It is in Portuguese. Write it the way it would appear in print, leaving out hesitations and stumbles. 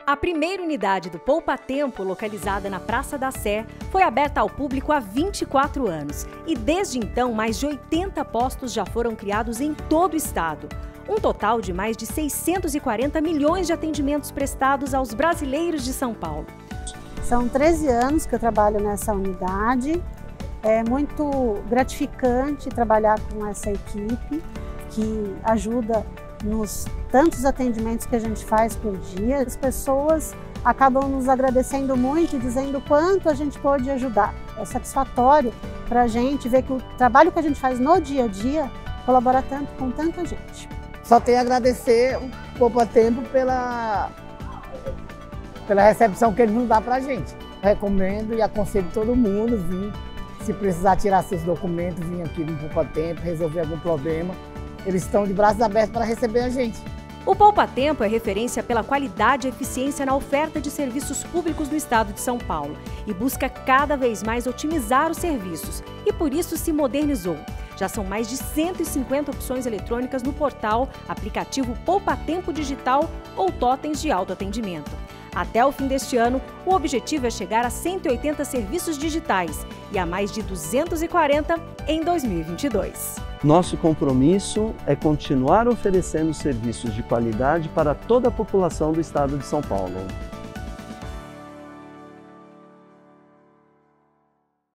A primeira unidade do Poupa Tempo, localizada na Praça da Sé, foi aberta ao público há 24 anos e desde então mais de 80 postos já foram criados em todo o estado. Um total de mais de 640 milhões de atendimentos prestados aos brasileiros de São Paulo. São 13 anos que eu trabalho nessa unidade. É muito gratificante trabalhar com essa equipe que ajuda nos tantos atendimentos que a gente faz por dia. As pessoas acabam nos agradecendo muito e dizendo o quanto a gente pode ajudar. É satisfatório para a gente ver que o trabalho que a gente faz no dia a dia colabora tanto com tanta gente. Só tenho a agradecer o Poupa Tempo pela recepção que ele nos dá para a gente. Recomendo e aconselho todo mundo vir, se precisar tirar seus documentos, vir aqui no Poupa Tempo, resolver algum problema. Eles estão de braços abertos para receber a gente. O Poupa Tempo é referência pela qualidade e eficiência na oferta de serviços públicos no estado de São Paulo e busca cada vez mais otimizar os serviços e por isso se modernizou. Já são mais de 150 opções eletrônicas no portal, aplicativo Poupa Tempo Digital ou totens de autoatendimento. Até o fim deste ano, o objetivo é chegar a 180 serviços digitais e a mais de 240 em 2022. Nosso compromisso é continuar oferecendo serviços de qualidade para toda a população do estado de São Paulo.